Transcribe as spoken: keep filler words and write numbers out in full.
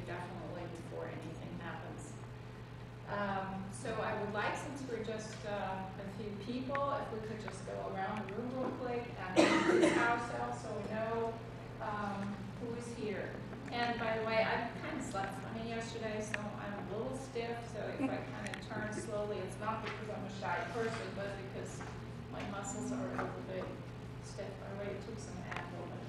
definitely before anything happens. Um, so I would like, since we're just uh, a few people, if we could just go around the room real quick and introduce ourselves so we know um, who is here. And by the way, I kind of slept funny yesterday, so I'm a little stiff. So if I kind of turn slowly, it's not because I'm a shy person, but because my muscles are a little bit stiff. I already took some Advil, but